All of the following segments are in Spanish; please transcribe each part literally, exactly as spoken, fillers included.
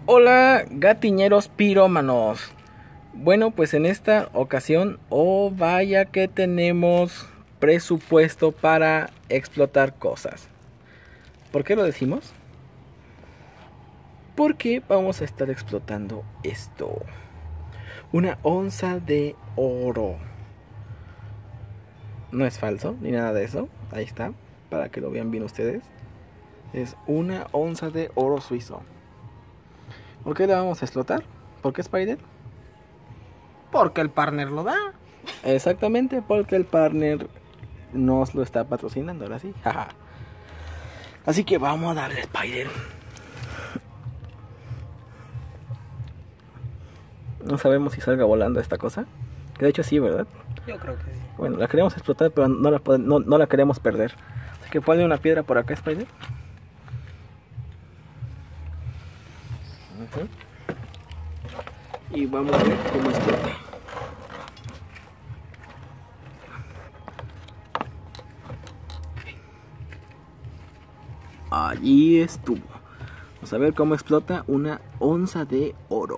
Hola gatiñeros pirómanos. Bueno, pues en esta ocasión, oh vaya que tenemos presupuesto para explotar cosas. ¿Por qué lo decimos? Porque vamos a estar explotando esto. Una onza de oro. No es falso, ni nada de eso. Ahí está, para que lo vean bien ustedes. Es una onza de oro suizo. ¿Por qué la vamos a explotar? ¿Por qué, Spider? Porque el partner lo da. Exactamente, porque el partner nos lo está patrocinando, ahora sí. Así que vamos a darle, Spider. No sabemos si salga volando esta cosa. Que de hecho sí, ¿verdad? Yo creo que sí. Bueno, la queremos explotar, pero no la, no, no la queremos perder. Así que ponle una piedra por acá, Spider. Uh-huh. Y vamos a ver cómo explota. Allí estuvo. Vamos a ver cómo explota una onza de oro.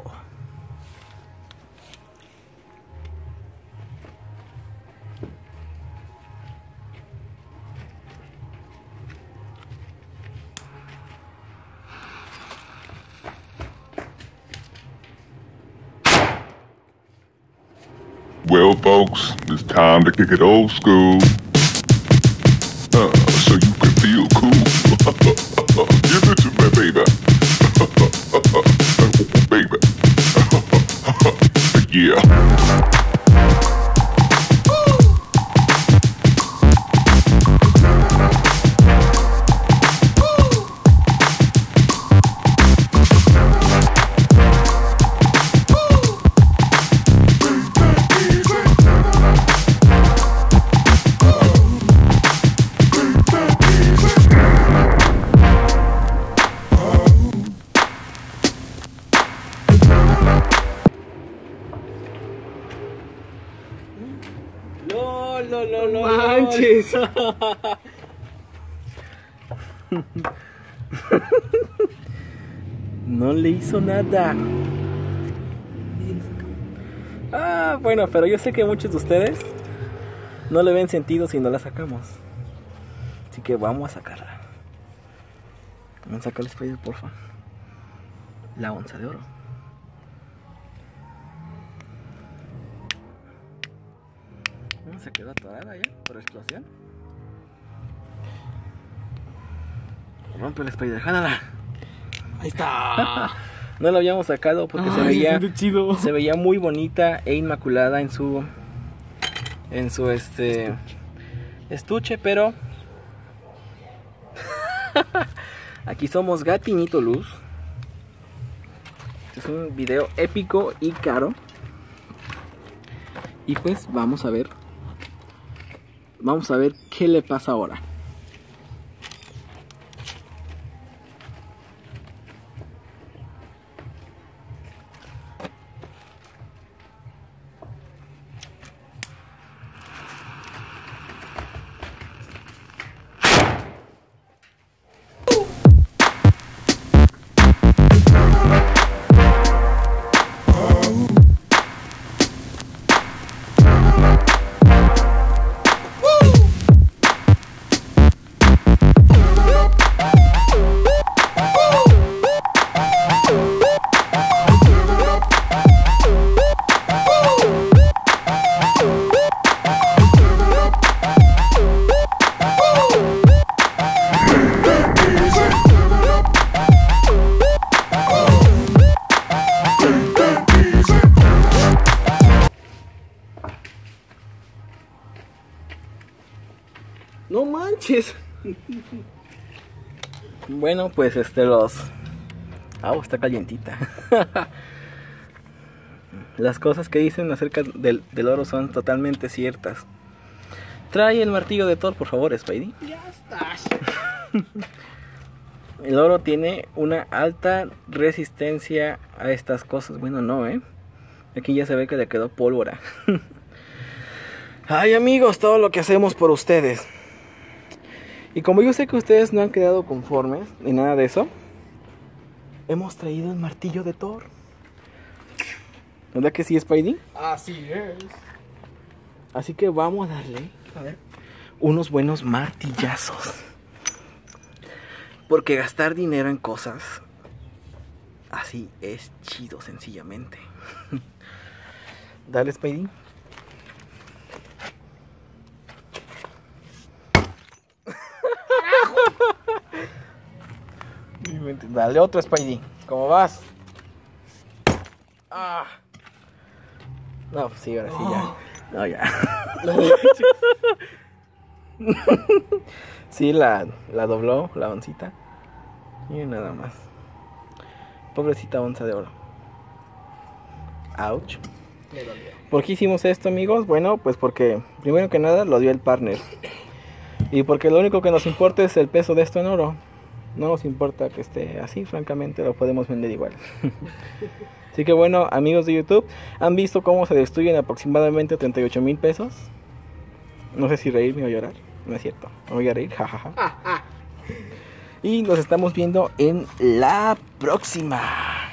Well, folks, it's time to kick it old school. Uh, so you can feel cool. Give it to me, baby. Baby. Yeah. No, no, no, no, manches. No le hizo nada. Ah, bueno, pero yo sé que muchos de ustedes no le ven sentido si no la sacamos. Así que vamos a sacarla. Vamos a sacar el Spider, porfa. La onza de oro. Se quedó atorada ya por explosión. Rompe el Spider, jálala. Ahí está. No lo habíamos sacado porque Ay, se veía se chido. Se veía muy bonita e inmaculada en su en su este estuche, pero aquí somos Gatiñito Luz. Este es un video épico y caro. Y pues vamos a ver Vamos a ver qué le pasa ahora. No manches. Bueno, pues este los... Ah, oh, está calientita. Las cosas que dicen acerca del, del oro son totalmente ciertas. Trae el martillo de Thor, por favor, Spidey. Ya estás. El oro tiene una alta resistencia a estas cosas. Bueno, no, ¿eh? Aquí ya se ve que le quedó pólvora. Ay, amigos, todo lo que hacemos por ustedes. Y como yo sé que ustedes no han quedado conformes ni nada de eso, hemos traído el martillo de Thor. ¿Verdad que sí, Spidey? Así es. Así que vamos a darle A ver. unos buenos martillazos. Porque gastar dinero en cosas así es chido, sencillamente. Dale, Spidey. Dale otro, Spidey. ¿Cómo vas? Ah. No, pues sí, ahora sí ya. No, ya. Sí, la, la dobló, la oncita. Y nada más. Pobrecita onza de oro. Ouch. Le dolió. ¿Por qué hicimos esto, amigos? Bueno, pues porque primero que nada lo dio el partner. Y porque lo único que nos importa es el peso de esto en oro. No nos importa que esté así, francamente lo podemos vender igual. Así que bueno, amigos de YouTube, ¿han visto cómo se destruyen aproximadamente treinta y ocho mil pesos? No sé si reírme o llorar. No es cierto, me voy a reír, jajaja. Ah, ah. Y nos estamos viendo en la próxima.